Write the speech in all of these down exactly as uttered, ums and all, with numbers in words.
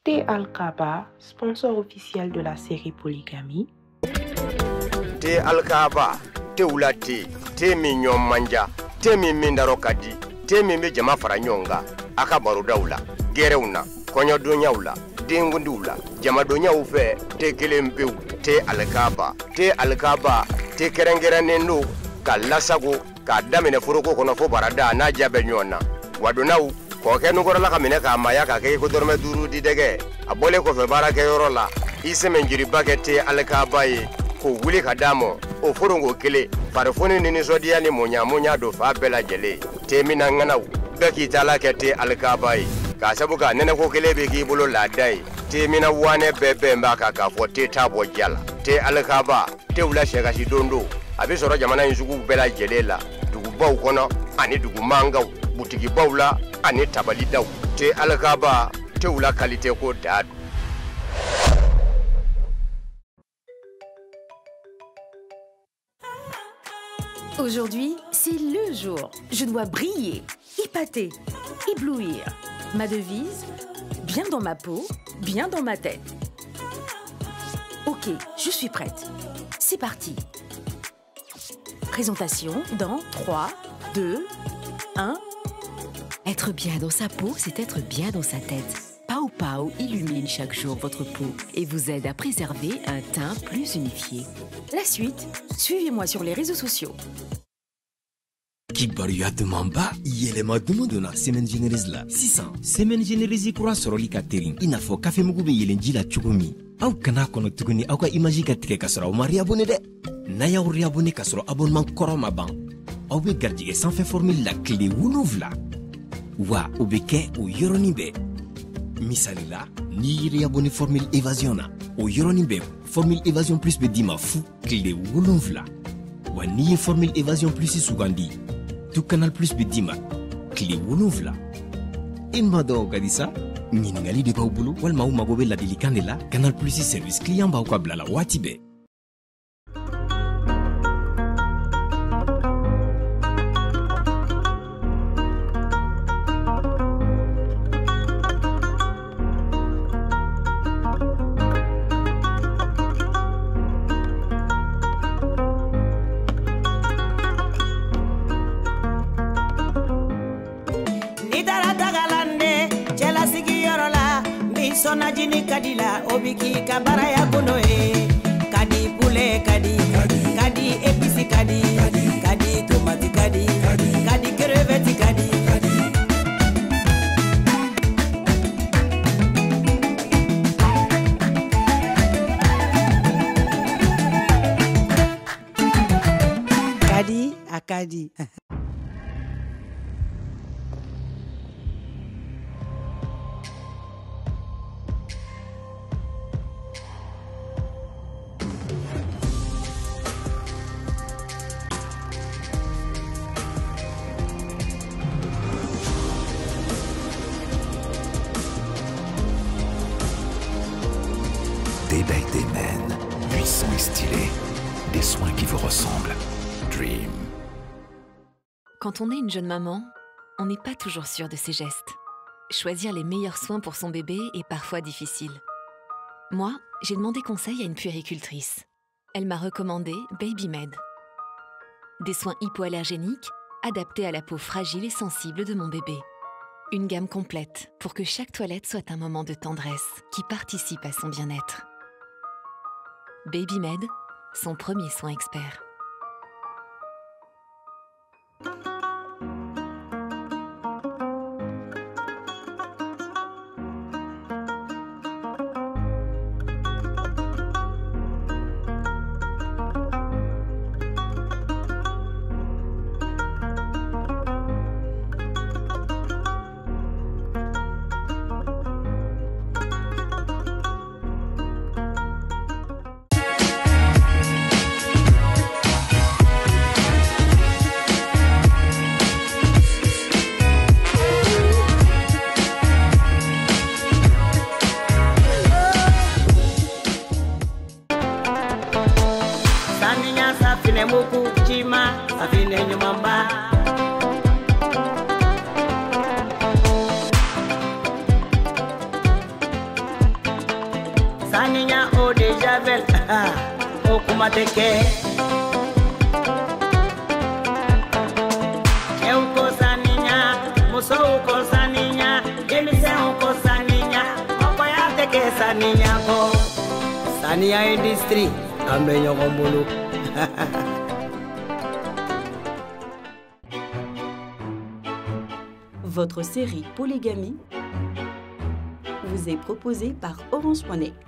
Thé Alkaba, sponsor officiel de la série Polygamie. Thé Alkaba, thé oula thé, thé mignon manja, thé mi mindaro kadi, thé mi me jama faranyonga, akabaru daula, gereuna, konyo donyaula, dingundula, jama donya ufe, thé kelempeu, thé Alkaba, thé Alkaba, thé kerengera nendo, kalasago, kadamine furuko kono fo barada na jabe nyona. Wadonau ko ke nugora la kamine ka maya ka ke ko dorme duru di dege abole ko fe barake yorola ise menjiri bakete Alkaba yi ko wuli kadamo o forongo kele farfoni ni sodia ni monya monya do fa bela jele temina nganaw beki tala kete Alkaba yi ka sabuka nene ko kele be ki bolo la dai temina wane bebe mbaka ka fote tabo jala te Alkaba te ula shega shi dondo abisoro jamana insugu bela jele la dugu baw kono ani dugu mangaw butigi bawla ani tabali daw te Alkaba te ula qualité ko dad. Aujourd'hui, c'est le jour. Je dois briller, épater, éblouir. Ma devise, bien dans ma peau, bien dans ma tête. Ok, je suis prête. C'est parti. Présentation dans trois, deux, un. Être bien dans sa peau, c'est être bien dans sa tête. Pao Pao illumine chaque jour votre peau et vous aide à préserver un teint plus unifié. La suite, suivez-moi sur les réseaux sociaux. Kibaru ya demamba yelema dumodo na semaine générale la sisan semaine générale kura soroli ka terin ina fo café mugu be yelenji la chugumi aw kana kono tuguni aw ka image ka tige ka soro mari abonné de na ya uri abonné ka soro abonnement koroma ban aw be gardige sans fait formule la clé wunuvla wa obeke o yoroni be misali la ni yiri abonné formule évasion na o yoroni be formule évasion plus be dima fu clé wunuvla wa ni formule évasion plus sugandi tout canal plus bedima clé wolonvla imado gadisa nyiningali de bawbulu wal mawu magobe la delikandela canal plus service client ba ko blala watibe. Sonajini kadila obiki kabara ya kono e kadi pule kadi kadi episi kadi kadi tomati kadi kadi crevette kadi kadi akadi. Day by Day Men, puissant et stylé, des soins qui vous ressemblent. Dream. Quand on est une jeune maman, on n'est pas toujours sûr de ses gestes. Choisir les meilleurs soins pour son bébé est parfois difficile. Moi, j'ai demandé conseil à une puéricultrice. Elle m'a recommandé Babymed. Des soins hypoallergéniques adaptés à la peau fragile et sensible de mon bébé. Une gamme complète pour que chaque toilette soit un moment de tendresse qui participe à son bien-être. Babymed, son premier soin expert. Saninya o de javel o kuma teke Eu ko saninya muso ko saninya emise ko saninya o ya teke saninya ko Sania industry ambe nyokombulu Votre série Polygamie vous est proposée par Orange point net.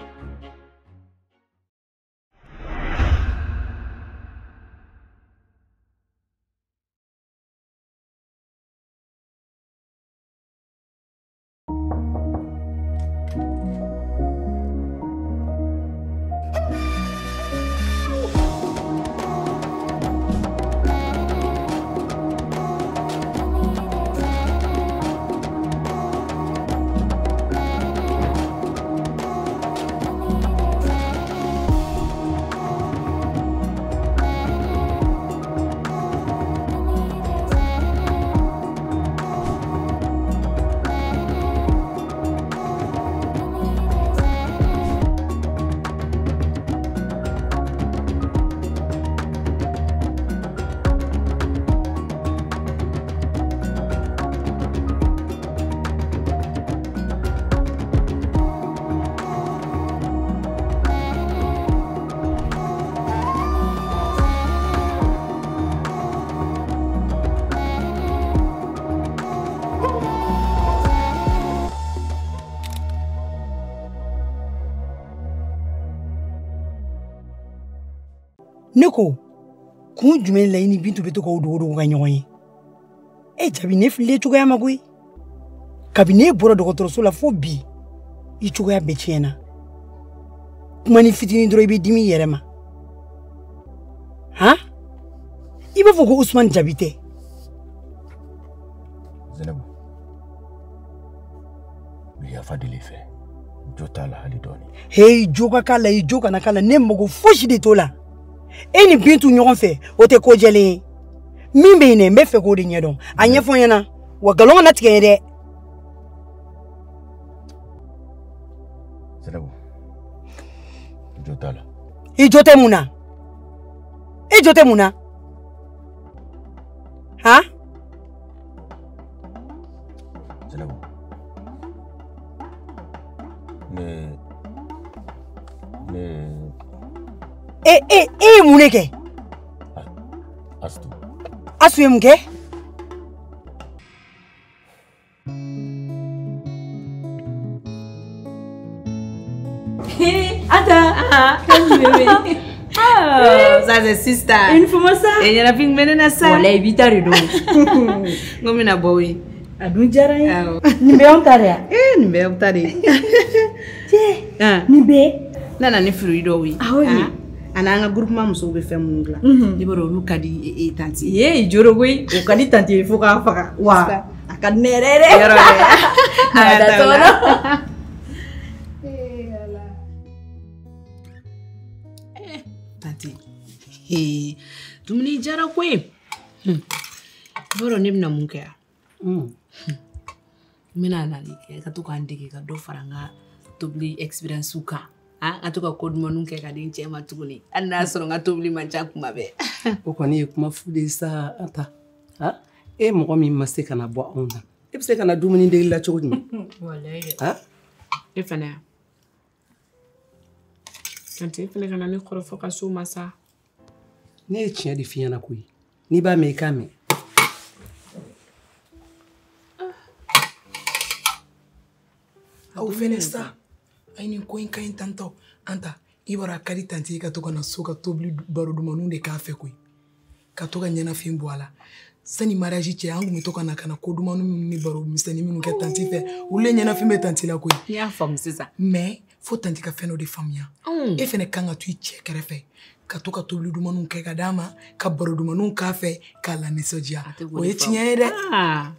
Neko, kun jumɛn la i ni Bintu bɛ to ka o dogo dogo ka ɲɔgɔn ye? E jabi ne fililen cogoya ma koyi. Kabini e bɔra dɔgɔtɔrɔso la fo bi, i cogoya bɛɛ tiɲɛna. Kuma ni fitinin dɔrɔn i bɛ dimi i yɛrɛ ma. Han? I b'a fɔ ko Usman jabi tɛ. Zainabu, bi yafa deli fɛ. Jo t'a la hali dɔɔni. Hey, jo ka k'a la, i jo kana k'a la, ne mago fosi de t'o la. E ni Bintu ɲɔgɔn fɛ o tɛ ko jɛlen ye. Min bɛ yen n bɛ fɛ k'o de ɲɛdɔn. A ɲɛfɔ n ɲɛna wa galon kana tigɛ ye dɛ. Zainabu, jo t'a la. I jo tɛ mun na? I jo tɛ mun na? Han? Zainabu, ne ne E e e mun ne kɛ? Astu. Astu ye mun kɛ? Attends, ah, quand tu bébé. Ah, ça c'est sister. Une fois ça. Et il y a ping menena ça. Wala ibita rido. Ngomina boy. Adu jaray. Nimbe on tare. Eh, nimbe on tare. Tie. Ah, nimbe. Nana ni fruido wi. Ah oui. Ananga groupement muso be fem nungla. Ni boro lu kadi e tanti. Ye joro wi, o kadi tanti fo ka faka. Wa. Akad nerere. Yoro. Ada tolo. Tanti. He, tumni jara kwe. Boro nimna munke. Mm. Mina nali ke ka to ka ndike ka do faranga tobli experience uka. Ah, atuka code monunke ka din chema tuguni. Anna soro nga tobli mancha kuma be. O koni kuma fude sa ata. Ha? E mo mi masse kana bo onda. E bse kana dumuni de la chogo ni. Wallahi. Ha? E fana. Tanti fele kana ni khoro foka so masa. Ne tia di fiana kuyi. Ni ba me kame. Au fenesta. Aini ko in kain tanto anta ibara kari tanti ka to kana so ka tobli baro duma nunde ka fe koy ka to ka nyana fin boala sani mariage che angu mi to kana kana ko duma nu ni baro misani minu ke tanti fe ule nyana fin be tanti la koy ya fam sisa mais faut tanti ka feno de famia e fene kanga tu che kere fe ka to ka tobli duma nun ke ka dama ka baro duma nun ka fe ka la nesodia o e tinya ede ah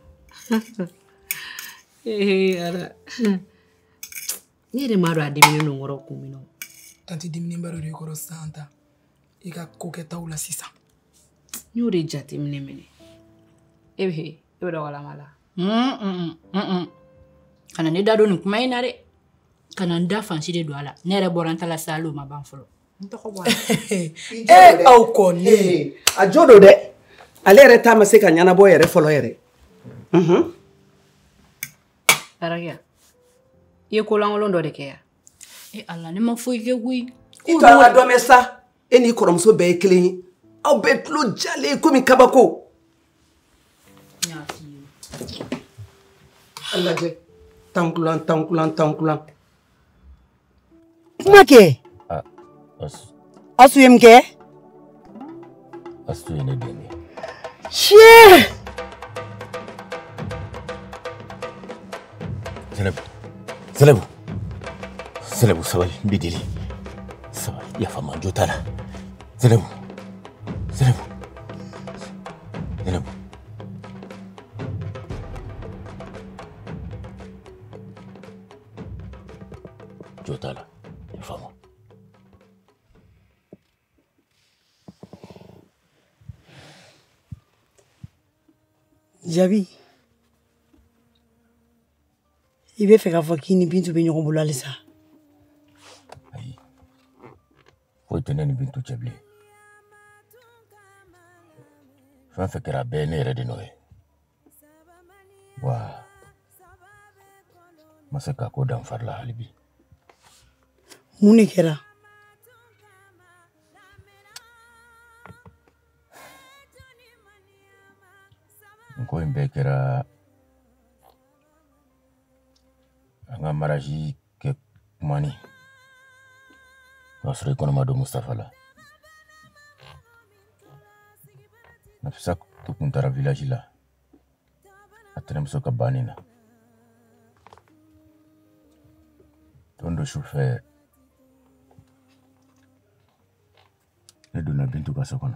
eh ara ni de maro adimini no ngoro kumino tanti dimini mbaro de koro santa ika koketa ula sisa ni ore jati mine mine ehe ebe da wala mala mm mm mm mm ana ne dado ni kuma ina re kana n da fansi de don a la ne yɛrɛ bɔra n ta la sa o ma ban fɔlɔ n tɔgɔ bɔ eh aw kɔni a jo do dɛ ale yɛrɛ ta ma se ka ɲanabɔ yɛrɛ fɔlɔ yɛrɛ mhm Barakia i ye kolankolon dɔ de kɛ ya e ala ne ma foyi kɛ koyi i to an ka dɔmɛ sa e n'i kɔrɔmuso bɛɛ ye kelen ye aw bɛɛ tulo jalen komi kabako Allah je tankulan tankulan tankulan kuma kɛ asu ye min kɛ asu ye ne den ye shie Selebu Selebu Selebu sabali n b'i deli sabali yafa ma jo t'a la Selebu Selebu Selebu jo t'a la yafa ma Jabi i bɛ fɛ k'a fɔ k'i ni Bintu bɛ ɲɔgɔn bolo halisa ayi foyi tɛ ne ni Bintu cɛ bilen fɛn fɛn kɛra a bɛɛ ye ne yɛrɛ de nɔ ye wa ma se k'a ko danfari la hali bi mun de kɛra n ko in bɛɛ kɛra an ka maraji kɛ kumani k'a sɔrɔ i kɔnɔma don Mustafa la Nafisa tun taara village la a tɛnɛmuso ka banni na don dɔ sufɛ ne donna Bintu ka so kɔnɔ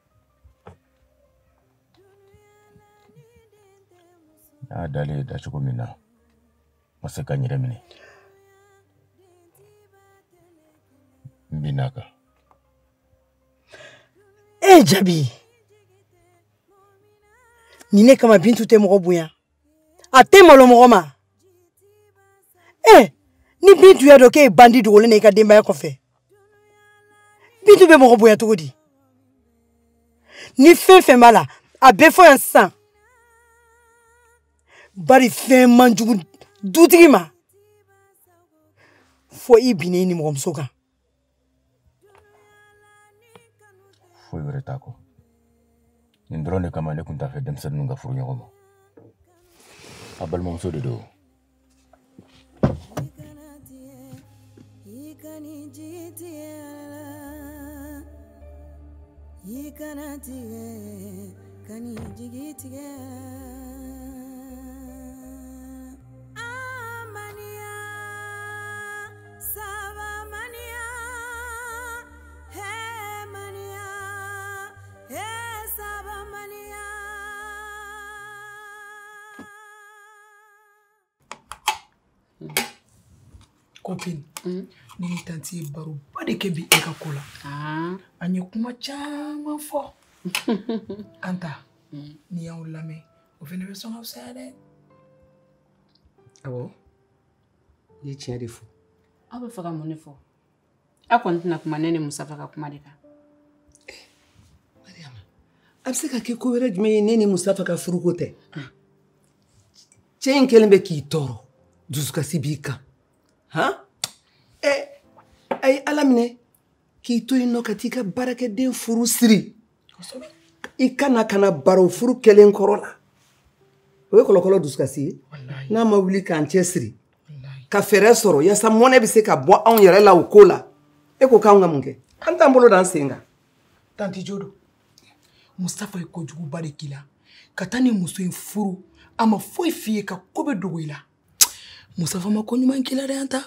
n'a dalen da cogo min na ma se ka n yɛrɛ minɛ n bɛ n'a kan e Jabi ni ne kama Bintu tɛ mɔgɔ bonya a tɛ malo mɔgɔ ma eh ni Bintu y'a dɔn k'e ye bandi dogolen na i ka denbaya kɔfɛ Bintu bɛ mɔgɔ bonya cogo di ni fɛn fɛn b'a la a bɛɛ fɔ yan sisan bari fɛn man jugu dutigi ma fo i binnen i nimɔgɔmuso kan foyi wɛrɛ t'a kɔ nin dɔrɔn de kama ne tun t'a fɛ denmisɛnninw ka furu ɲɔgɔn ma a balimamuso de don Copine, mm. Ni tanti baro ba de ke bi e ka kola. Ah, anye kuma chama fo. Anta, mm. Ni ya ulame. O fene be son outside. Abo. Ye tiɲɛ de fɔ. Aw bɛ fɛ ka mun de fɔ? A kɔni tɛna kuma ne ni Musafa ka kuma de kan. Eh, Mariama, a bɛ se ka kɛ ko wɛrɛ jumɛn ye ne ni Musafa ka furuko tɛ? Cɛ in kɛlen bɛ k'i tɔɔrɔ, dusukasi b'i kan. Han? Eh, ay Ala minɛ k'i to yen nɔ ka t'i ka baarakɛden furu siri. I kana kana baro furu kɛlen kɔrɔ la. O ye kɔlɔkɔlɔ dusukasi ye. N'a ma wuli k'an cɛ siri. Ka fɛrɛ sɔrɔ yasa mɔnɛ bɛ se ka bɔ anw yɛrɛ la o ko la. E ko k'anw ka mun kɛ? An t'an bolo d'an sen kan. Tanti Jodo, Mustafa ye kojuguba de k'i la. Ka taa ni muso in furu, a ma foyi f'i ye ka ko bɛ dogo i la. Mustafa ma ko ɲuman k'i la dɛ Anta.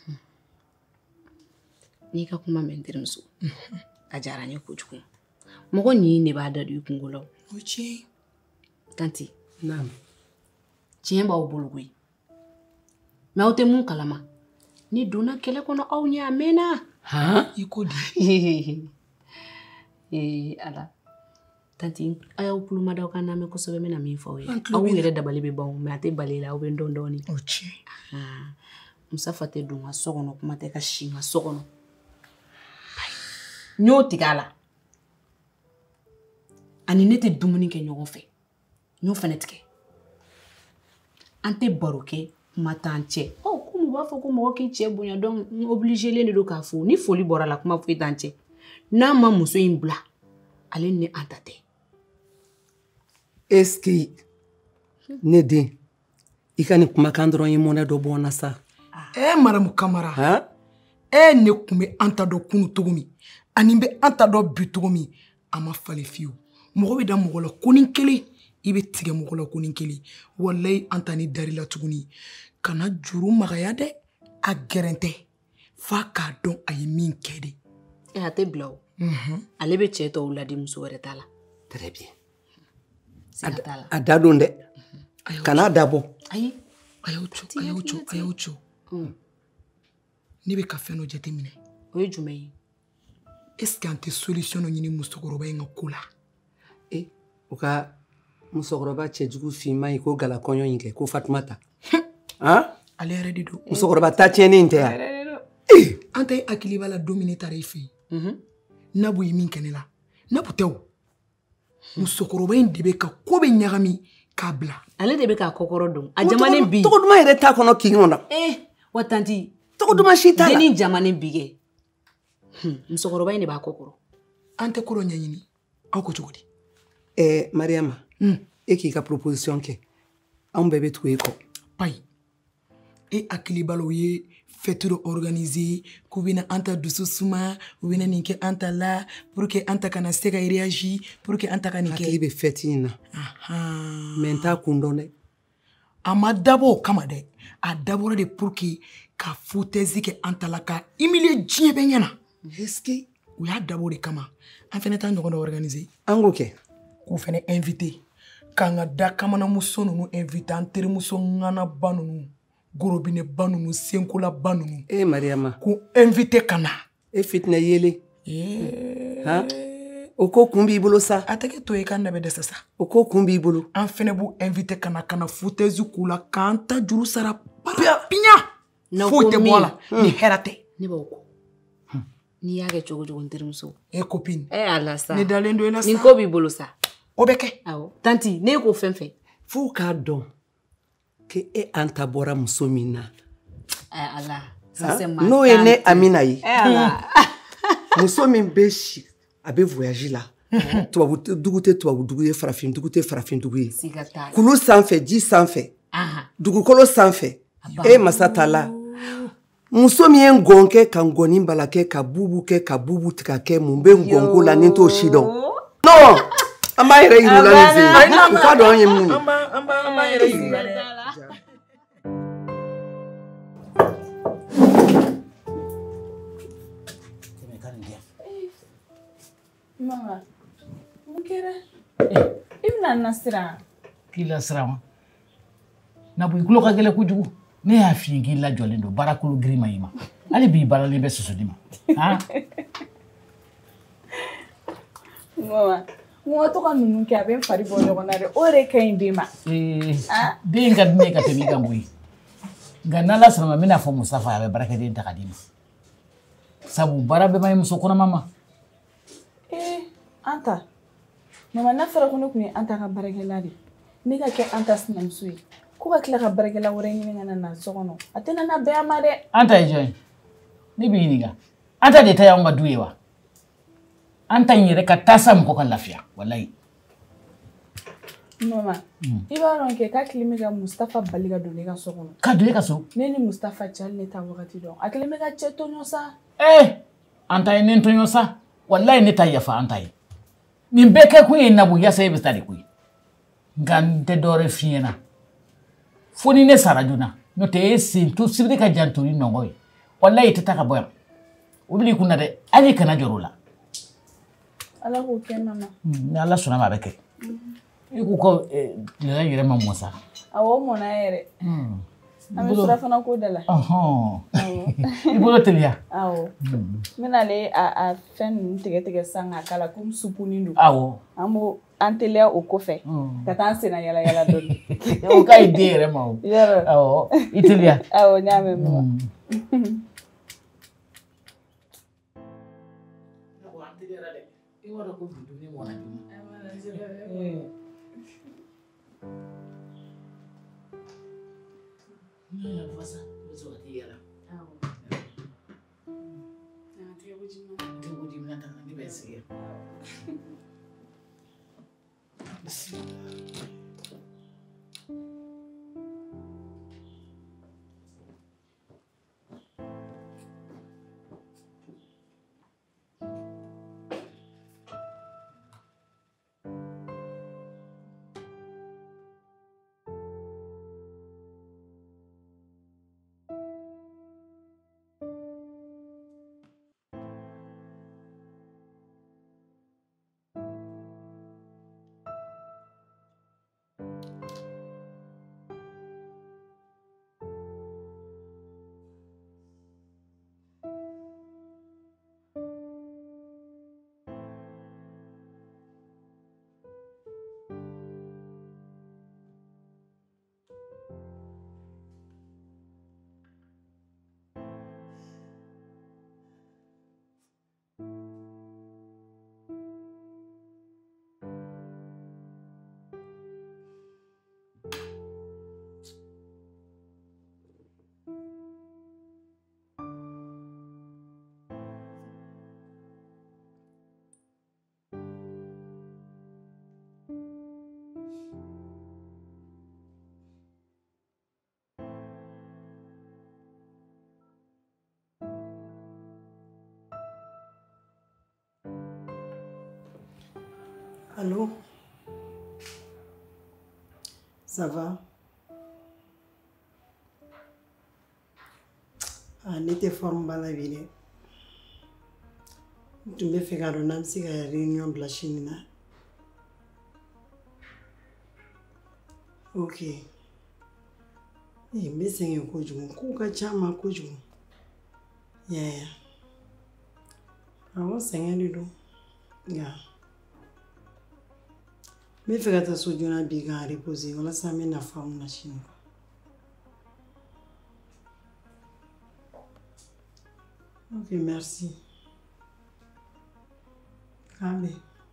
N'i ka kuma mɛn n terimuso, a diyara n ye kojugu. Mɔgɔ nin de b'a da don i kungo la. O ye tiɲɛ ye. Tanti, naamu. Tiɲɛ b'aw bolo koyi. Mais aw tɛ mun kalama. Ni donna kɛlɛ kɔnɔ aw ɲɛ a mɛnna. Han? I ko di? Eh, Ala. Tanti, a y'aw kuluma d'aw ka lamɛn kosɛbɛ, n bɛna min fɔ aw ye. Aw yɛrɛ dabali bɛ ban mais a tɛ bali la, aw bɛ n dɔn dɔɔnin. O tiɲɛ. Musafa tɛ don n ka so kɔnɔ kuma tɛ ka si n ka so kɔnɔ. N y'o tigɛ a la. Ani ne tɛ dumuni kɛ ɲɔgɔn fɛ. N y'o fana tigɛ. An tɛ baro kɛ kuma t'an cɛ. Ɔ komi u b'a fɔ ko mɔgɔ k'i cɛ bonya donc n obligélen de don k'a fɔ ni foli bɔra la kuma foyi t'an cɛ. N'a ma muso in bila ale ni an ta tɛ. Est-ce que ne den i ka nin kumakan dɔrɔn ye mɔnɛ dɔ bɔ n na sa? Eh Maramu Kamara. Eh ne kun bɛ an ta dɔn kunu cogo min ani bɛ an ta dɔn bi cogo min a ma falen fiyewu. Mɔgɔ bɛ da mɔgɔ la ko nin kelen i bɛ tigɛ mɔgɔ la ko nin kelen. Wallahi an ta ni dari la tuguni kana juru magaya dɛ a gɛrɛn tɛ f'a k'a dɔn a ye min kɛ de. Eh a tɛ bila o. Ale bɛ cɛ tɔw ladi muso wɛrɛ ta la. Très bien. A da don dɛ kana dabɔ. Ayi a y'o co a y'o co a y'o co. Ne bɛ ka fɛn dɔ jate minɛ. O ye jumɛn ye? Est-ce que an tɛ solution dɔ ɲini musokɔrɔba in ka ko la? Eh u ka musokɔrɔba cɛjugu finman ye ko galakɔɲɔ in kɛ ko Fatumata. Han? Ale yɛrɛ de don. Musokɔrɔba ta tiɲɛni in tɛ yan. Eh an ta ye hakili b'a la don min ne taara i fɛ yen. Nabu ye min kɛ ne la. Nabu tɛ o. Musokɔrɔba in de bɛ ka ko bɛ ɲagami k'a bila. Ale de bɛ k'a kɔkɔrɔ dɔn. A jamanen bi. Tɔgɔ duman yɛrɛ t'a kɔnɔ kin kɔnɔ. Eh wa tanti. Tɔgɔ duman si t'a la. Denni jamanen bi kɛ. Musokɔrɔba in de b'a kɔkɔrɔ. An tɛ ko dɔ ɲɛɲini aw ko cogo di? Eh Mariama. E k'i ka proposition kɛ. Anw bɛɛ bɛ tugu e kɔ. Payi. E hakili b'a la o ye fête dɔ organiser k'u bɛna an ta dusu suma u bɛna nin kɛ an ta la pour que an ta kana se ka réagir pour que an ta ka nin kɛ. Hakili bɛ fête in na. Mais n t'a kun dɔn dɛ. A ma dabɔ o kama dɛ. A dabɔra de pour que ka foutaise kɛ an ta la ka humilier diɲɛ bɛɛ ɲɛna. Est-ce que u y'a dabɔ de kama an fɛnɛ taa ɲɔgɔn dɔ organiser. An k'o kɛ. K'u fɛnɛ inviter k'an ka da kamanamuso ninnu inviter an terimuso ŋanaba ninnu gorobinɛba ninnu senkolaba ninnu. Eh Mariama. K'u inviter ka na. E fitinɛ yele. Han? O ko kun b'i bolo sa. A tɛ kɛ to ye k'an bɛ dɛsɛ sa. O ko kun b'i bolo. An fɛnɛ b'u inviter ka na ka na foutaise k'u la k'an ta juru sara piɲa. Foyi tɛ bɔ a la ni hɛrɛ tɛ. Ne b'o ko. N'i y'a kɛ cogo cogo n terimuso. Eh copine. Eh ala sa. Ne dalen don i la sa. Nin ko b'i bolo sa. O bɛ kɛ. Awɔ. Tanti ne ko fɛn fɛn. F'u k'a dɔn ke e an ta bɔra muso min na. Eh ala. Ça c'est ma. N'o ye ne Amina ye. Eh ala. Muso min bɛ si a bɛ voyage la. Tubabu dugu tɛ tubabu dugu ye farafin dugu tɛ farafin dugu ye. Siga t'a la. Kulu sanfɛ ji sanfɛ. Dugukolo sanfɛ. E masa t'a la. Muso min ye ngɔn kɛ ka ngɔni bala kɛ ka bubu kɛ ka bubu tigɛ kɛ mun bɛ ngɔnko la ni t'o si dɔn. Non an b'a yɛrɛ yir'u la nin sen u k'a dɔn an ye mun ye. An b'a yɛrɛ yir'u la dɛ. Mama, mun kɛra? I bɛna n lasiran. K'i lasiran? Nabu i tulo ka gɛlɛn kojugu. Ne y'a f'i ye k'i lajɔlen don baarakolo girin ma i ma. Hali bi i baaralen bɛ susuli ma. Han? Mama, n ka to ka ninnu kɛ a bɛ n fari bɔ ɲɔgɔn na dɛ. O de ka ɲi den ma. Den ka di ne ye ka tɛmɛ i kan koyi. Nka n'Ala sɔnna ma n bɛna fɔ Musafa ye a bɛ baarakɛden ta ka d'i ma. Sabu baara bɛɛ ma ɲi muso kɔnɔma ma. Eh, Anta. Mama, n'a fɔra ko ne tun ye Anta ka baarakɛla de. Ne ka kɛ Anta sinamuso ye. Ko ka tila ka baarakɛla wɛrɛ ɲini ka na na so kɔnɔ. A tɛ na na bɛɛ a ma dɛ. Anta ye jɔn ye? Ne b'i ɲininka. Anta de ta y'anw ka du ye wa? Anta in yɛrɛ ka taa sa mɔgɔ ka lafiya walayi. Mama, i b'a dɔn kɛ k'a kelen bɛ ka Mustafa bali ka don ne ka so kɔnɔ. Ka don e ka so? Ne ni Mustafa cɛ hali ne ta wagati dɔn. A kelen bɛ ka cɛ tɔɲɔ sa. Eh, Anta ye ne tɔɲɔ sa. Walayi ne ta yafa Anta ye. Nin bɛɛ kɛ kun ye Nabu yasa e bɛ taa de koyi. Nka n tɛ dɔwɛrɛ f'i ɲɛna. Fo ni ne sara joona n'o tɛ e sen to sibiri ka jan to ni nɔgɔ ye. Walayi i tɛ taa ka bɔ yan. O b'i kun na dɛ. Hali kana jɔrɔ o la. Ala k'o kɛ mama. Ni Ala sɔnna ma a bɛ kɛ. I ko ko tilela yɛrɛ ma mɔ sa. Awɔ, o mɔna yɛrɛ. An bɛ surafana ko da la. I bolo teliya. Awɔ. N bɛna ale a fɛn ninnu tigɛ tigɛ sisan k'a k'a la komi supu ni don. Awɔ. An b'o an teliya o kɔfɛ ka taa an senna yala yala dɔɔni. O ka ɲi den yɛrɛ ma o. Yɔrɔ. Awɔ i teliya. Awɔ n y'a mɛn mama. I b'a dɔn ko bi dumuni mɔna joona. Ne yɛrɛ fasa n bɛ sɔrɔ ka t'i yɛlɛ. Tɛ ko di mina ta ne bɛ sigi. Allô? Ça va? Ah, n'était forme bala vide. Tu me fais garder un petit réunion blanchine. Ok. Eh, mais c'est un coup de mon coup que chama coup de mon. Yeah. Ah, on s'est rendu do. Yeah. Mais fais que ta sojourna biga à reposer. On la s'amène à femme na chine. Ok, merci. Allez.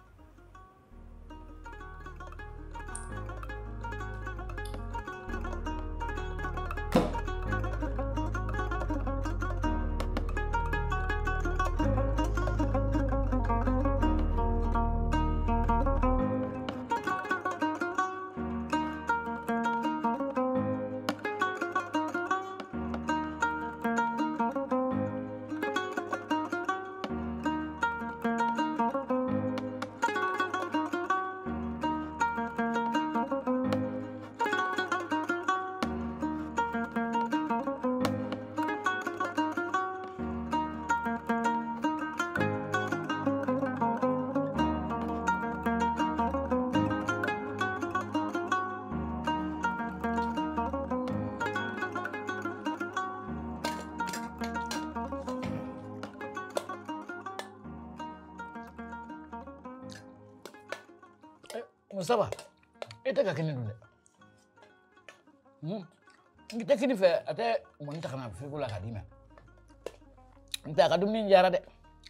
Mustafa, ita ka kini dun dɛ. Hmm. Ngi tɛ kini fɛ, a tɛ mɔni ta kana frigo la ka di ma. N tɛ a ka dumuni jara dɛ.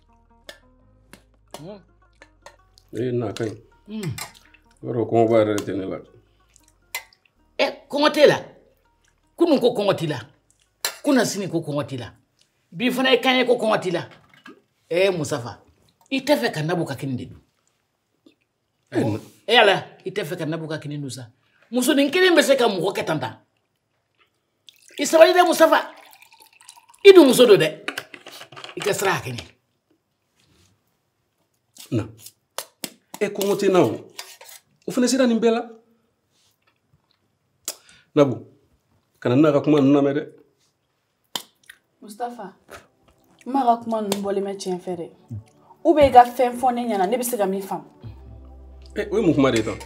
Hmm. Eh, na kai. Hmm. Yɔrɔ kɔngɔ b'a yɛrɛ tɛ ne la. Eh, kɔngɔ t'e la. Kunun ko kɔngɔ t'i la. Kuna sini ko kɔngɔ t'i la. Bi fana ye kan ye ko kɔngɔ t'i la. Eh, Mustafa, i tɛ fɛ ka Nabu ka kini de dun. Eh, eh ala, i tɛ fɛ ka Nabu ka kini dun sa. Musonin kelen bɛ se ka mɔgɔ kɛ tan tan. I sabali dɛ Mustafa. I dun muso do dɛ. I ka sira a kɛɲɛ. Na. Eh, kɔngɔ tɛ na o. O fana sera nin bɛɛ la. Nabu, kana n'a ka kuma ninnu lamɛn dɛ. Mustafa, n ma ka kuma ninnu bɔlen bɛ tiɲɛ fɛ dɛ. Ou bien i ka fɛn fɔ ne ɲɛna ne bɛ se ka min faamu. Eh, o ye mun kuma de ye tan?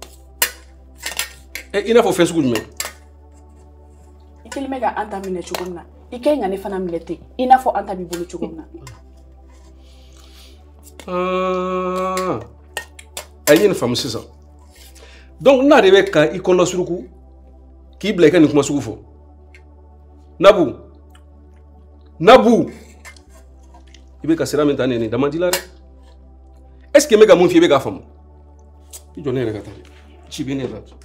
Eh, i n'a fɔ fɛn sugu jumɛn? I kelen bɛ ka Anta minɛ cogo min na, i kɛ ka ne fana minɛ ten, i n'a fɔ Anta b'i bolo cogo min na. Ah, a ye nin faamu sisan donc n'a de bɛ ka i kɔnɔ suruku k'i bila i ka nin kuma sugu fɔ Nabu Nabu i bɛ ka sira min ta nin nin dama di la dɛ est ce que n bɛ ka mun f'i ye i bɛ k'a faamu i jɔ ne yɛrɛ ka taa ci bɛ ne yɛrɛ la.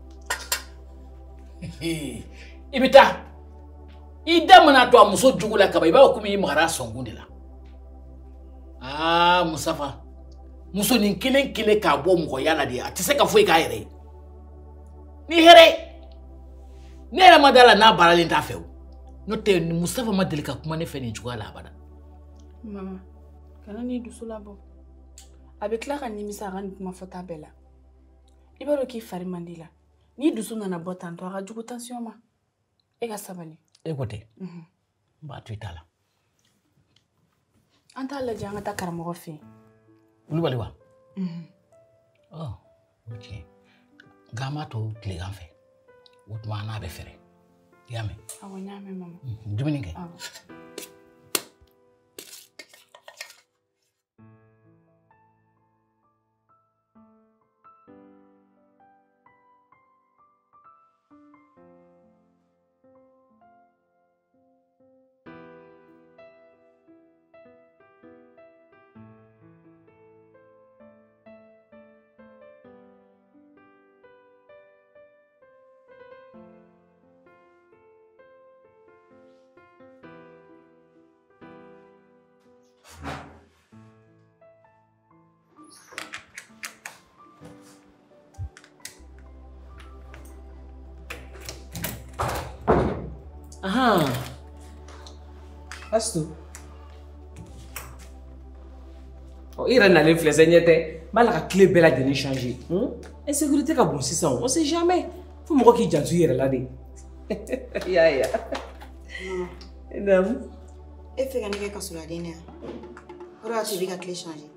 I bɛ taa i da mana to a muso jugu la kaba i b'a fɔ komi i magara a sɔnkun de la aa Musafa muso nin kelen kelen k'a bɔ mɔgɔya la de a tɛ se ka foyi k'a yɛrɛ ye ni hɛrɛ ne yɛrɛ ma da la n'a baaralen t'a fɛ o n'o tɛ Musafa ma deli ka kuma ne fɛ nin cogoya la abada. Mama kana n'i dusu labɔ a bɛ tila ka nimisa a ka nin kuma fɔta bɛɛ la i b'a dɔn k'i fari man di la n'i dusu nana bɔ tantɔ a ka jugu tension ma e ka sabali. E ko ten n b'a to i ta la. An t'a lajɛ an ka taa karamɔgɔ fɛ yen. Kulubali wa? Ɔ o tiɲɛ nka an b'a to tilegan fɛ o tuma n'a bɛ fɛrɛ i y'a mɛn. Awɔ n y'a mɛn mama. Dumuni kɛ. Aha. Astu. Oh, il y a une flèche, il y a la clé belle à donner changer. Et sécurité ka bon sisan, on sait jamais. Faut me qui jantu yere là de. Ya ya. Madame. E fait que nige ka sula dine. Ora tu bi ka clé changer.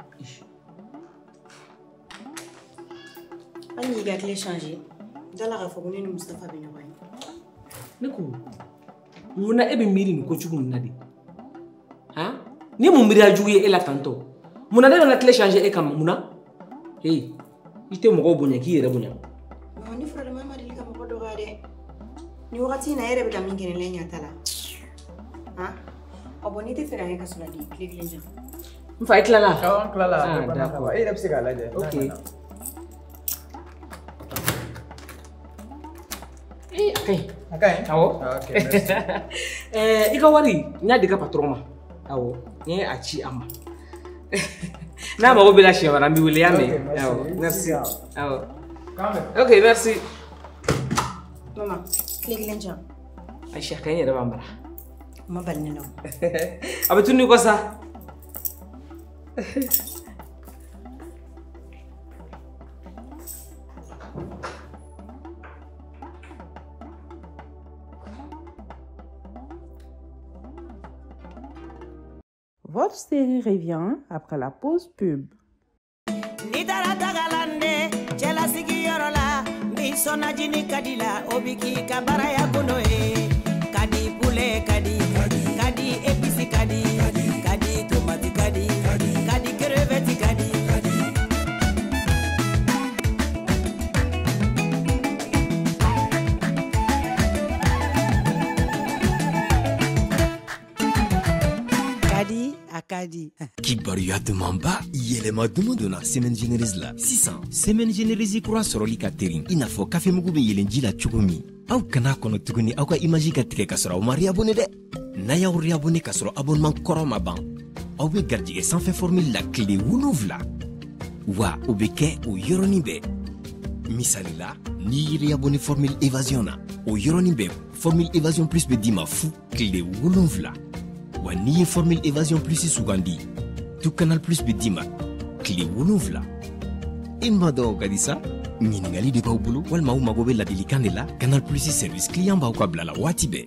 Ani ga clé changer. Dala ka fo ni Mustafa be nyoy. Niko. Muna ebe miri ni ko chugu muna de. Hein? Ni mu miri ajuye e la tanto. Muna de na clé changer e kam muna. Hey. Ite mo go bonya ki yere bonya. No ni frère mama de ka mo do gade. Ni wakati na yere be tam ngene le nyata la. Hein? Abonné te faire ka sula di clé clé jam. Mfa ikla la. Ah, ikla la. Ah, d'accord. Eh, repsi ka la de. OK. Eh, okay. Okay. Awo. Okay, merci. Eh, ika wari nya de ka patron ma. Awo. Ni achi ama. Na ma go bela shi wara mi wele ame. Awo. Merci. Awo. OK, merci. Maman, clé clé jam. Aisha kan yere bambara. Ma balne no. Abetuni ko sa. Votre série revient après la pause pub. Nidara tagalande, chela sigi yorola, bisona jini kadila, obiki kabara ya kunoe, kadi pule kadi, kadi episi kadi, kadi tomati kadi, kadi crevette kadi. Kadi akadi. Kibaruya Dumamba, yelema dumo donna semaine généreuse la. sisan semaine généreuse kura sɔrɔli ka terin i n'a fɔ kafe mugu bɛ yelenji la cogo min. Aw kana kɔnɔ tuguni aw ka image ka tigɛ ka sɔrɔ aw ma réabonné dɛ. N'a y'aw réabonné ka sɔrɔ abonnement kɔrɔ ma ban, aw bɛ garijɛgɛ sanfɛ formule la tile wolonwula. Wa o bɛ kɛ o yɔrɔnin bɛɛ. Misali la, n'i y'i réabonné formule évasion na, o yɔrɔnin bɛɛ formule évasion plus bɛ d'i ma fu tile wolonwula. Wa n'i ye formule évasion plus sugandi, tout canal plus bɛ d'i ma tile wolonwula. I ma dɔn o ka di sa? Ɲininkali de b'aw bolo walima aw mago bɛ ladilikan de la? Canal plus service client b'aw ka bila la waati bɛɛ.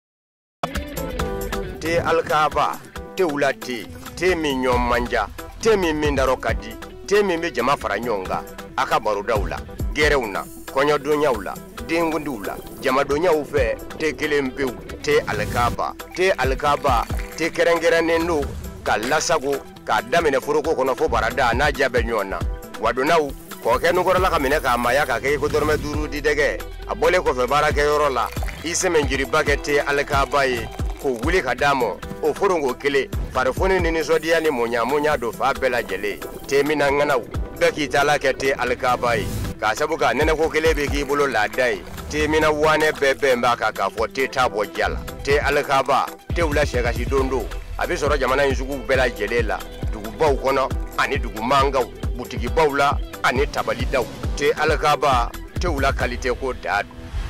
Te alkaba, te wula te, te min ɲɔgɔn manja, te min min darɔ ka di, te min bɛ jama fara ɲɔgɔn kan, a ka barodaw la, gɛrɛw na, kɔɲɔdonyaw la, denkundiw la, jamadonyaw fɛ, te kelen pewu, te alkaba, te alkaba, te kɛrɛnkɛrɛnnen don ka lasago k'a daminɛ foroko kɔnɔ fo barada n'a diya bɛ ɲɔgɔn na. wadonaw ko ke no gorala ka mine ka maya ka ke ko dorme duru di dege abole ko fe barake yorola iseme njiri bakete alkaba ye ko wuli ka damo o forongo kele farfoni ni sodia ni monya monya do fa bela jele temina nganaw beki tala kete alkaba ye ka sabuka nene ko kele be ki bolo la dai temina wane bebe mbaka ka fo te tabo jala te alkaba te wula shega si dondo abi soro jamana insugu bela jele la dugu baw kono ani dugu mangaw butigi bawla ani tabali daw te alkaba te wula qualité ko dad.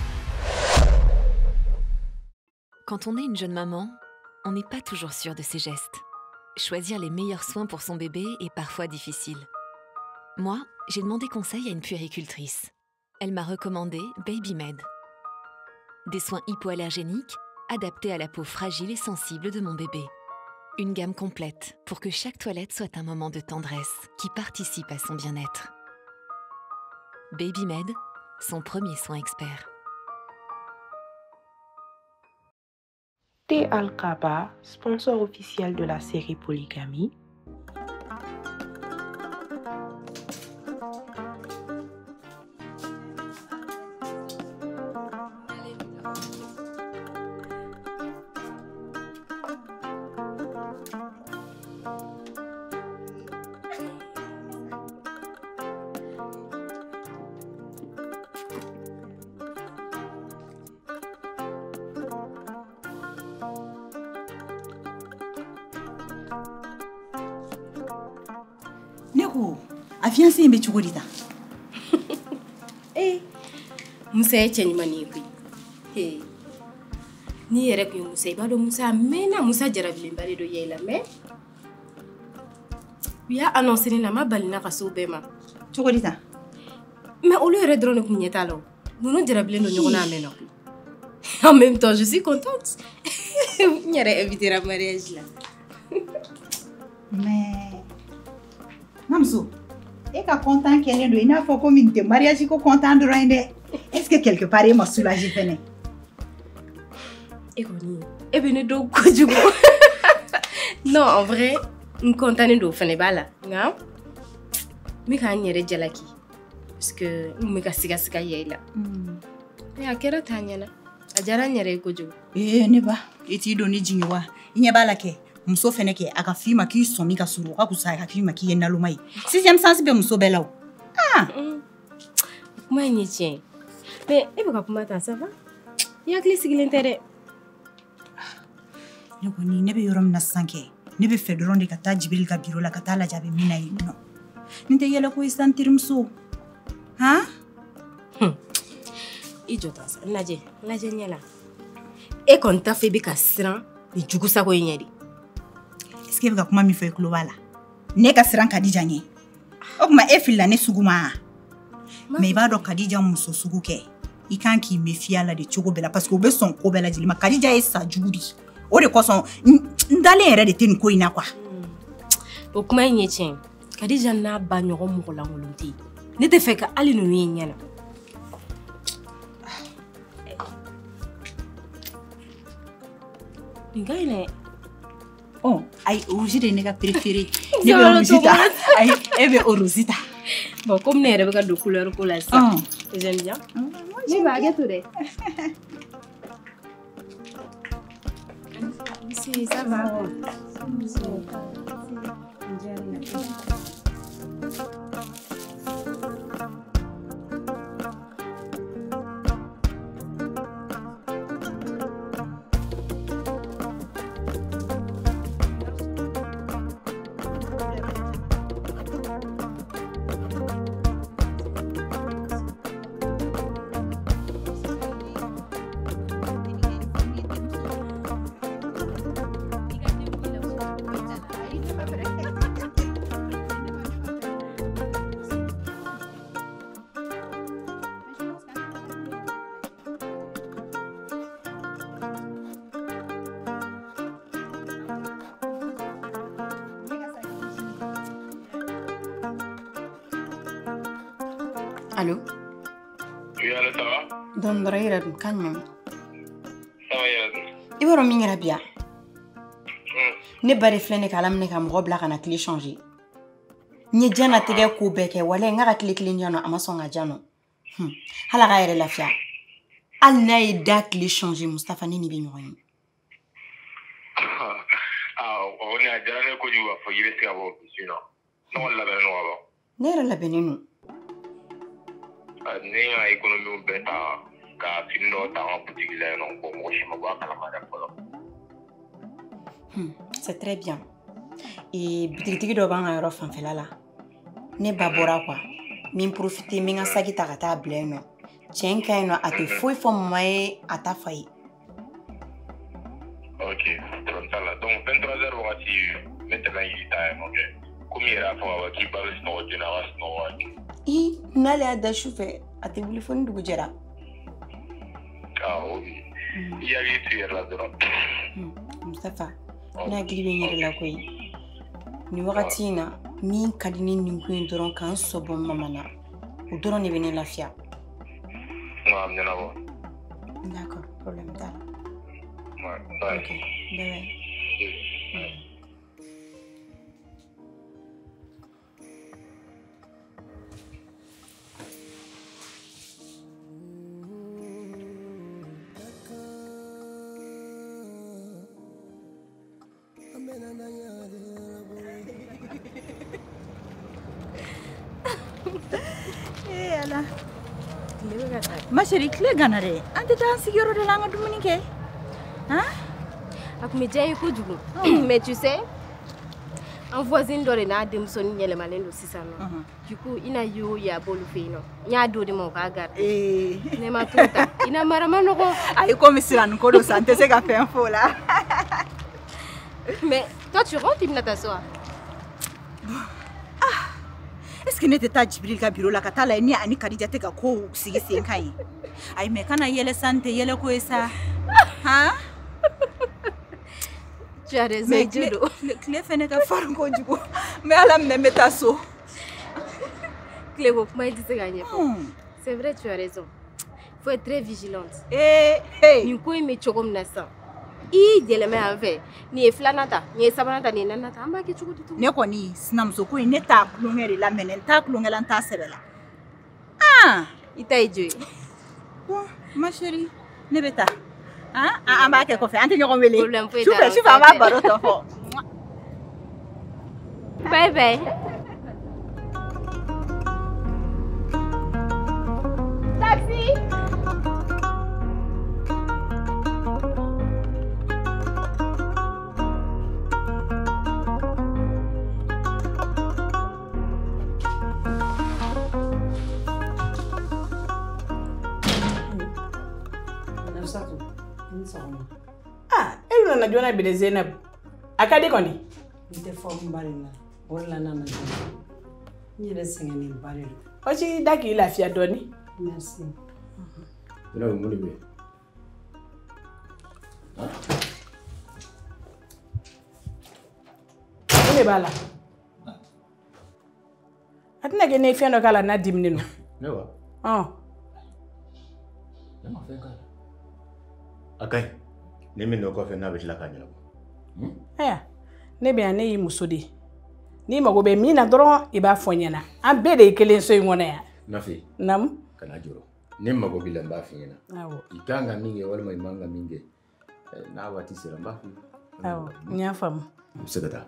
Quand on est une jeune maman, on n'est pas toujours sûr de ses gestes. Choisir les meilleurs soins pour son bébé est parfois difficile. Moi, j'ai demandé conseil à une puéricultrice. Elle m'a recommandé BabyMed. Des soins hypoallergéniques adaptés à la peau fragile et sensible de mon bébé. Une gamme complète pour que chaque toilette soit un moment de tendresse qui participe à son bien-être. BabyMed, son premier soin expert. Thé Alkaba, sponsor officiel de la série Polygamie. Neko, a fiancé mbe chugurita. Eh, Musa ya chanyi mani kui. Eh, ni yere kui Musa ibado Musa mena Musa jarabili mbali do yela me. Ya annoncer na ma balina ka so bema. Chugurita. Mais au lieu de drone kunyeta lo, nous nous jarabili no nyona mena. En même temps, je suis contente. Nyere inviter à mariage là. Mais Namso, et quand content qu'elle est de il faut comme une mariage ko content de rendre. Est-ce que quelque part il m'a soulagé peine? Et Goni, et ben do kojugo. Non, en vrai, on content de fene bala, nga. Mi ka nyere jalaki. Parce que mi ka siga siga yela. Et à quelle tanyana? Ajara nyere kojugo. Eh ne ba, eti do ni jinwa. Inya bala ke. Muso fene ke aka fima ki somi ka suru ka kusa ka fima ki yenna lumai sixième sens be muso belaw ah kuma nyi tien mais e baka kuma ta ça va ya kli sigile tere ne ko ni ne be yorom na sanke ne be fedron de kata jibril ka biro la kata la jabe mina yi no nte yela ko istantir muso ha ijo ta sa naje naje nyela e kon ta fe bi ka sran ni jugu sa ko nyedi. Est-ce que vous avez mis fait global? Ne ka siran Khadija nye. O kuma e filla ne suguma. Mais ba do Khadija muso suguke. I kan ki me fiala de chogo bela parce que obe son ko bela jilima Khadija e sa judi. O de ko son ndale ere de ten ko ina kwa. O kuma nye chen. Khadija na ba nyogo mugola ngolunti. Ne te fe ka ali no nyana. Ningaine. Oh, ay rouge de nega préféré. Ne be Rosita. Ay ebe Rosita. Bon, comme ne rebe ka de couleur ko la ça. J'aime bien. Moi j'aime bien tout de. Si, ça va. Allô? Oui, allô, ça va? Don Braira, calme. Ça va, Yasmin? Il va revenir bien. Ne pas refléter qu'à l'âme n'est qu'à me rebla qu'à la clé changer. Nye jana tige ko beke wala nga ka kile kile nyano amasonga jano. Hmm. Hala ga yere lafia. Al na e date les changer Mustafa ni ni be nyoy. Ah, on a déjà le coup du wa fo yibe ska bo sino. Non la ben no ba. Nera la benenu. Ah, ni a économie beta ka finno ta en boutique là non ko mo shima ba kala ma da polo. Hmm, c'est très bien. Et boutique do ba nga ro fan felala. Ne ba bora kwa. Min profiter min ga saki ta ta bleno. Tien kaino ate foi fo mai ata fai. Ok, donc vingt-trois heures wakati maintenant il time, ok. Combien il a fait qui parle snow général snow. I nale ada chauffeur ate wuli fo ndugu jera. Ah oui. Il y a eu tu là dedans. Mustafa, na gilibe nyere la koy. Ni wakati na min kadini ningu ndoron kan sobo mamana. O doron ni bene lafia. Non, non non. D'accord, problème pas. Ouais, bye. Ok, bye. Eh ala. Ma chérie, clé ganare. Ante ta sigiro de langa dumunike. Hein? Akumejaye ko dugu. Mais tu sais, en voisine dore na dem soni nyele malendo sisano. Du coup, ina yo ya bolu feino. Nya do de mon kagar. Eh. Ne ma tuta. Ina marama no ko. Ay comme si an ko do santé c'est qu'a fait info là. Mais toi tu rentres il ta soir. Est-ce que n'était pas Jibril ka bureau la katala ni ani Khadija te ka ko sigi sen kai. Ay me kana yele santé yele ko esa. Hein? Tu as raison, Judo. Le clé fait n'est faire ko jugo. Mais ala me meta so. Clé ko kuma dit gagner. C'est vrai, tu as raison. Il faut être très vigilante. Eh, hey. Ni ko me chokom na sa. I deleme ave ni flanata ni sabanata ni nanata amba ke chukutu tu ne ko ni sinamso ko ne ta klungere la menen ta klungela ta sebela ah ita ijo bon ma chérie ne beta ah amba ke ko fe ante nyoko wele chufa chufa ma baro to fo bye bye taxi. Ah, elle n'a pas de Zainab. A ka de koni? Ni te forme bari na. Wala na na. Ni le singa ni bari. O ci daki lafiya doni. Merci. Ina mun be. Ele bala. Atina ke ne fiano kala na dimni no. Ne wa? Ah. Ne ma fe kala. Akai. Ne min no ko fe na be la kanya. Eh. Ne be ane yi musodi. Ni mago be mina doro e ba fonyana. An be de kelen so ngona ya. Nafi. Nam. Kana juro. Ne mago bi lamba finyana. Awo. Ikanga minge wala mai manga minge. Na wati sira mba fi. Awo. Nya fam. Msegata.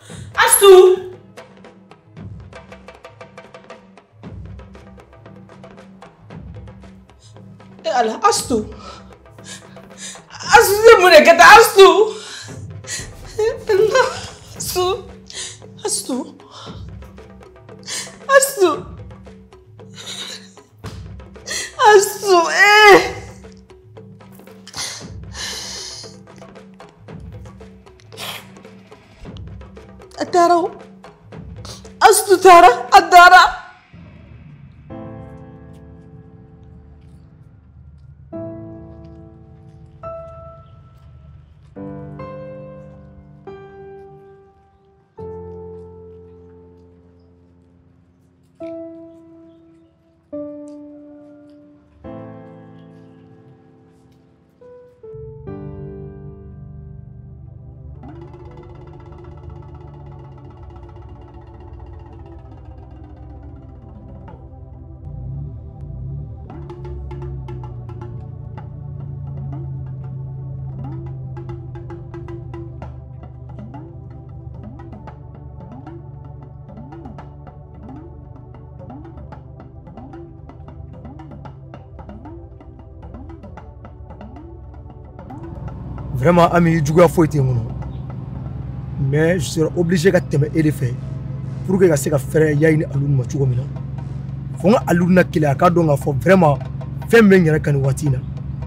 Astou! Eh Allah, Astou! Astou, c'est mon écart, Astou! Astou! Astou! Astou! Astou, eh! Adara, Astou Tara, Adara. Vraiment, Ami, je suis mais je serai obligé de te faire pour que je fasse faire yaini alun ma chugomina. Fonga aluna kila ka donga fo vraiment fem mengera kan watina.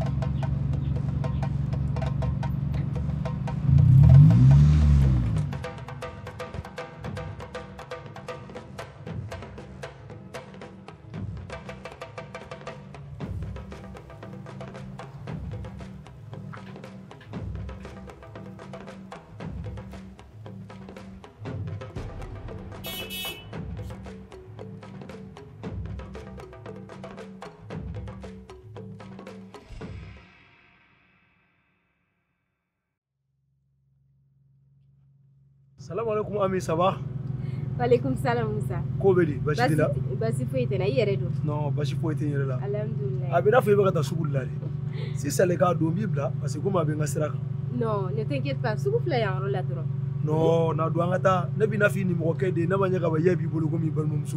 Salam alaikum Ami, ça va? Walaikum salam Moussa. Kobeli, Bashi là. Basi foi tena yeredo. Non, Bashi foi tena là. Alhamdulillah. Abina foi baka sugulale. Si c'est le cas d'Omib là, parce que comme abenga sera. Non, ne t'inquiète pas, sugufla ya rola dro. Non, na douangata, na bina fini mo kede na manya ka ba yebi bolo komi bal momso.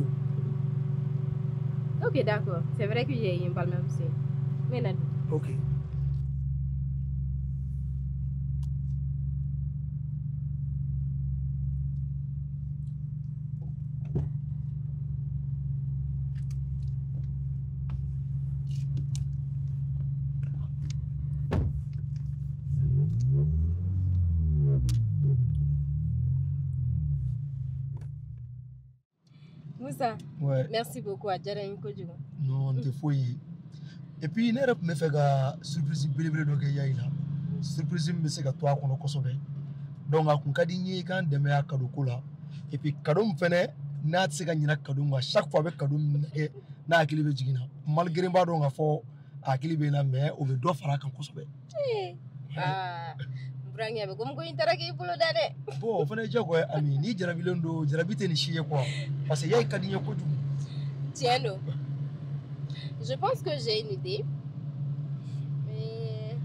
OK, d'accord. C'est vrai que j'ai un bal momso. Mais na. OK. Moussa, ouais. Merci beaucoup à Djarain Kodjou. Non, on te fouille. Et puis, il y a une surprise belébélé de Gaïla. Surprise, mais c'est que toi, on a consommé. Donc, on a dit que on a cadeau. Et puis, cadeau, on fait n'a pas de cadeau. Chaque fois, avec cadeau, on a qu'il veut dire. Malgré que on a fait à qu'il veut mais on veut deux fois qu'on consomme. Ah. Brangnya be comme ko interaki pulo dade bon fana jago Ami ni jarabilondo jarabite ni chier quoi parce que yay kadinya ko dum tiens non je pense que j'ai une idée mais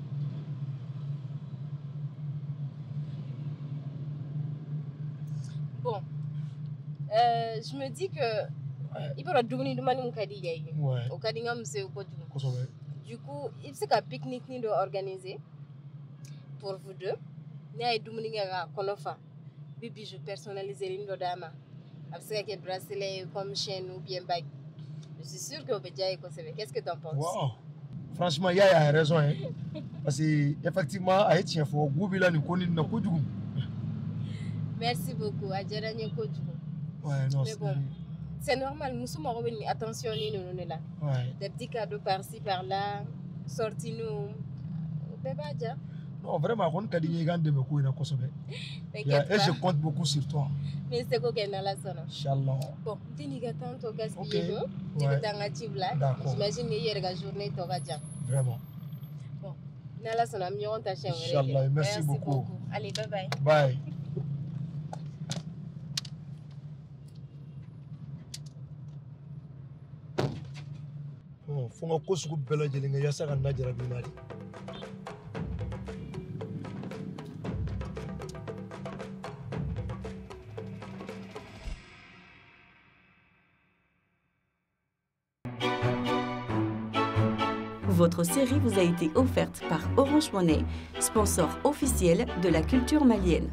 bon euh, je me dis que il peut dugni dumani mukadi yay au kadinga mse ko dum du coup il c'est qu'un pique-nique ni doit organiser pour vous deux, né dumuni nga konofa bibi je personnaliser lindo dama après que bracelet comme chaîne ou bien bague. Je suis sûr que vous déjà conservé. Qu'est-ce que tu en penses? Wow. Franchement, il y a raison hein. Parce que effectivement a été un faux goût là nous connaît na kodjugum. Merci beaucoup. Adjara nyo kodjugum. Ouais, non, c'est bon. C'est normal, nous sommes revenus attention nous nous là. Ouais. Des petits cadeaux par-ci par-là, sorti nous. Bébé Adja. Non, vraiment, on a dit que je beaucoup na kosobe. Et je compte beaucoup sur toi. Mais c'est quoi qu'elle a la sonne? Inch'Allah. Bon, tu n'as pas tant de gaspiller, non? Tu veux t'en activer là? J'imagine hier la journée tu auras déjà. Vraiment. Bon, na la sonne, mieux on t'a cherché. Inch'Allah, merci beaucoup. Allez, bye bye. Bye. Oh, faut que je coupe belle jelinga ya sa kan na jara binali. Votre série vous a été offerte par Orange Money, sponsor officiel de la culture malienne.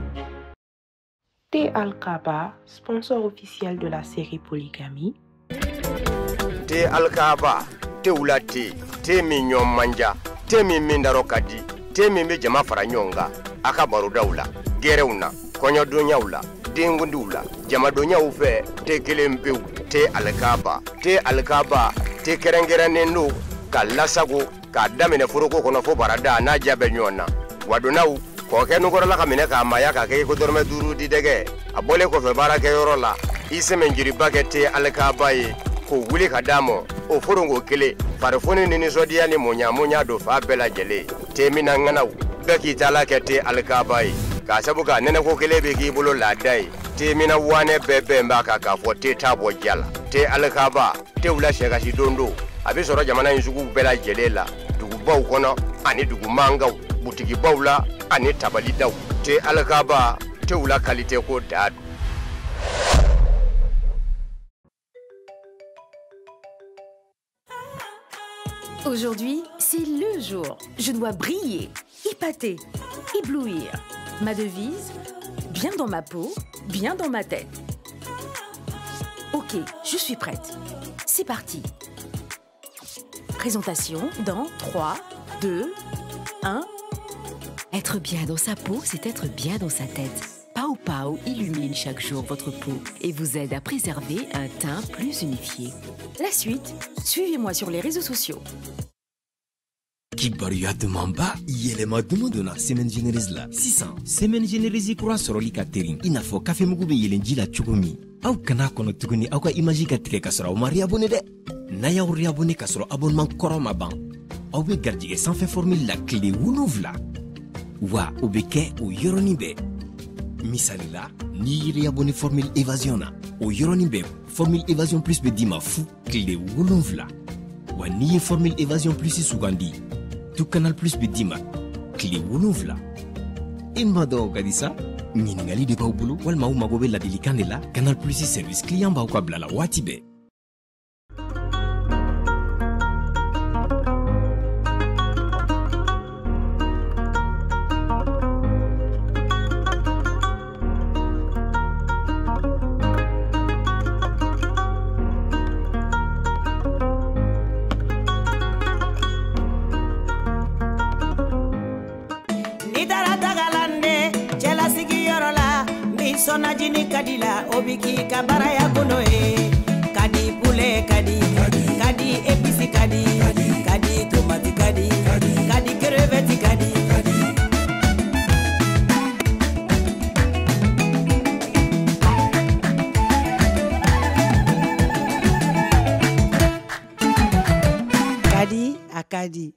Thé Alkaba, sponsor officiel de la série Polygamie. Thé Alkaba, thé oula thé, thé mignon manja, thé mi mindaro kadi, thé mi me jama fara nyonga, aka baroda oula, gere una, konyo donya oula, dengundi oula, jama donya ufe, thé kelempe ou, thé Alkaba, thé Alkaba, thé kerengere nendo, ka lasago, ka damene furuko kono fo barada na jabe nyona, wadonau, ko ke nugora la kamine ka maya ka ke ko dorme duru di dege abole ko fe barake yoro la iseme njiri bakete Alkaba yi ko wuli ka damo o furongo kele farfoni ni sodia ni monya monya do fa bela jele temina ngana be ki tala kete Alkaba yi ka sabuka nene ko kele be ki bolo la dai temina wane bebe mbaka ka fo te tabo jala te Alkaba te wula shega si dondo abi soro jamana insugu bela jele la dugu baw kono ani dugu manga butigi bawla ani tabali daw te Alkaba te wula qualité ko dadu. Aujourd'hui, c'est le jour. Je dois briller, épater, éblouir. Ma devise, bien dans ma peau, bien dans ma tête. Ok, je suis prête. C'est parti. Présentation dans trois, deux, un. Être bien dans sa peau, c'est être bien dans sa tête. Pao Pao illumine chaque jour votre peau et vous aide à préserver un teint plus unifié. La suite, suivez-moi sur les réseaux sociaux. Kibaruya Dumamba, yelema dumodona semaine généreuse la. sisan semaine généreuse kura soroli ka terin. I n'a fɔ café mugu bɛ yelenji la cogo min. Aw kana kɔnɔ tuguni aw ka image ka tigɛ ka sɔrɔ aw ma réabonné dɛ. N'a y'aw réabonné ka sɔrɔ abonnement kɔrɔ ma ban. Aw bɛ garijɛgɛ sanfɛ formule la tile wolonwula. Wa o bɛ kɛ o yɔrɔnin bɛɛ. Misali la, n'i y'i réabonné formule évasion na, o yɔrɔnin bɛɛ formule évasion plus bɛ d'i ma fu tile wolonwula. Wa n'i ye formule évasion plus sugandi, tout canal plus bɛ d'i ma tile wolonwula. I ma dɔn o ka di sa? Ɲininkali de b'aw bolo walima aw mago bɛ ladilikan de la? Canal plus service client b'aw ka bila la waati bɛɛ. Sonajini kadila obiki kabaraya kuno e kadi pule kadi kadi episi kadi kadi tomati kadi kadi crevette kadi kadi akadi.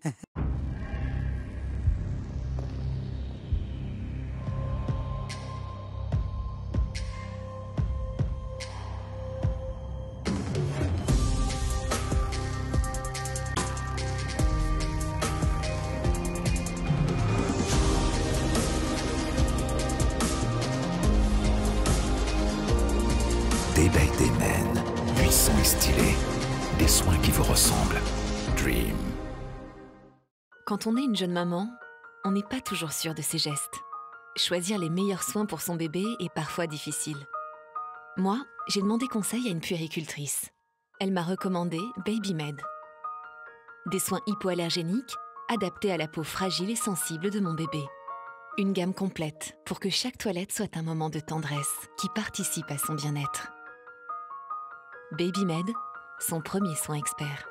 Day by Day Men, puissant et stylé, des soins qui vous ressemblent. Dream. Quand on est une jeune maman, on n'est pas toujours sûr de ses gestes. Choisir les meilleurs soins pour son bébé est parfois difficile. Moi, j'ai demandé conseil à une puéricultrice. Elle m'a recommandé Babymed. Des soins hypoallergéniques adaptés à la peau fragile et sensible de mon bébé. Une gamme complète pour que chaque toilette soit un moment de tendresse qui participe à son bien-être. Babymed, son premier soin expert.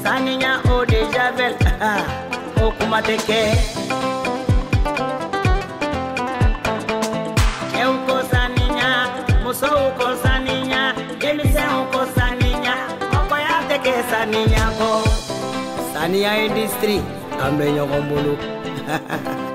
saniya o de javel o kuma tɛ kɛ cɛw ko saniya musow ko saniya denmisɛnw ko saniya mɔgɔya tɛ kɛ saniya kɔ saniya industrie an bɛ ɲɔgɔn bolo